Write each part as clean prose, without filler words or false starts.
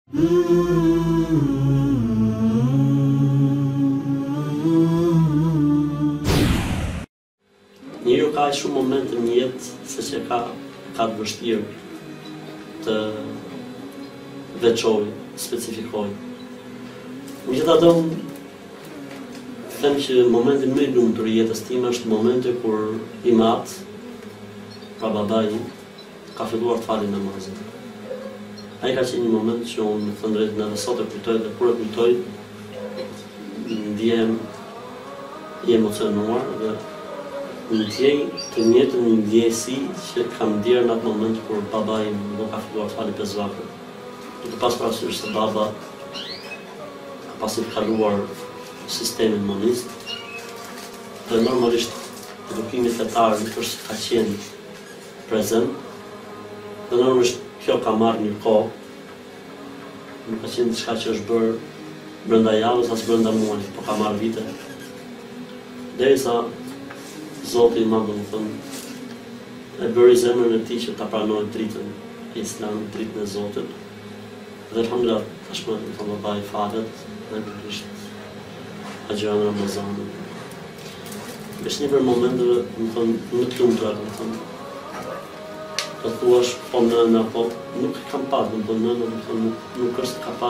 Njeriu ka shumë momente në jetë se që ka të vështirë të veçojë, specifikojë. Megjithatë, them që momenti më i lumtur i jetës time është momenti kur i mat, pra babai, ka filluar të falë namazin. Ai ka qenë një moment që unë thënë drejtën edhe sot e kujtoj dhe kur e kujtoj, ndihem i emocionuar dhe ndjej të njëjtën ndjesi që kam ndier në atë moment kur babai nuk ka filluar të falë 5 vakte. Duke pas parasysh se baba ka pasi të kaluar sistemin monist dhe normalisht edukimi fetar nuk është ka qenë prezent dhe normalisht kjo ka marrë një kohë, nuk ka qenë diçka që është bërë brenda javës as brenda muajit, por ka marrë vite. Derisa Zoti i Madh, domethënë, e bëri zemrën e tij që ta pranojë dritën e Islamit, dritën e Zotit. Dhe alhamdulillah, tashmë domethënë babai falet dhe normalisht agjeron Ramazanit. Është një për momenteve, domethënë, më të lumtura, domethënë. Të thuash po nëna, po nuk e kam pas, domethënë nëna, domethënë nuk është ka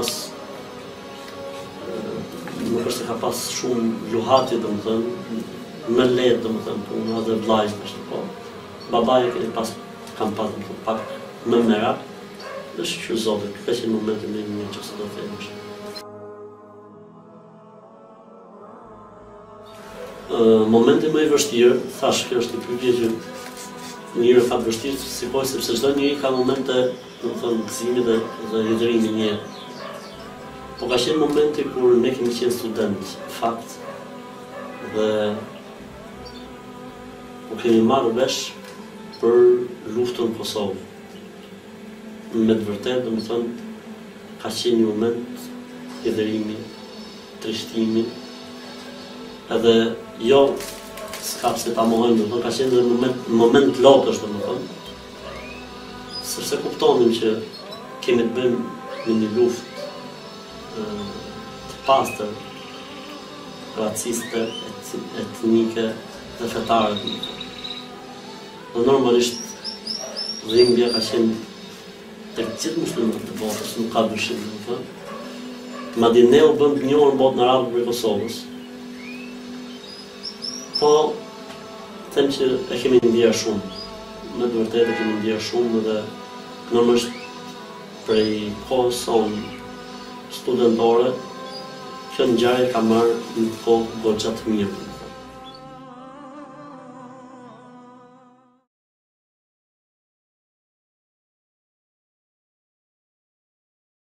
pas shumë luhatje, domethënë, më lehtë, domethënë, punë edhe vllajt, po. Babai e kam pas domethënë pak më merak. Dhe shqyr Zotit, ka qenë momenti më i mirë që do të themësh. Momenti më i vështirë, thash, kjo është një pyetje që njëri ka vështirë, sikoj sepse çdo njeri ka momente, domethënë, gëzimi dhe rritërimi një. Po ka qenë momenti kur ne kemi qenë student, fakt, dhe u kemi marrë vesh për luftën në Kosovë. Me të vërtetë, domethënë, ka qenë një moment i dërimi, trishtimi, edhe jo s'kapse ta mohojmë, domethënë, ka qenë një moment lotësh, domethënë, sepse kuptonim që kemi të bëjmë në një luftë të pastër, raciste, etnike dhe fetare. Dhe normalisht dhimbja ka qenë tek gjithë muslimanët të botës, nuk ka dyshim, domethënë. Madje ne u bëm të njohur në botën arabe për Kosovës. Po them që e kemi ndier shumë. Me të vërtetë e kemi ndier shumë dhe normalisht prej kohës sonë studentore, kjo ngjarje ka marrë një kohë goxha të mirë.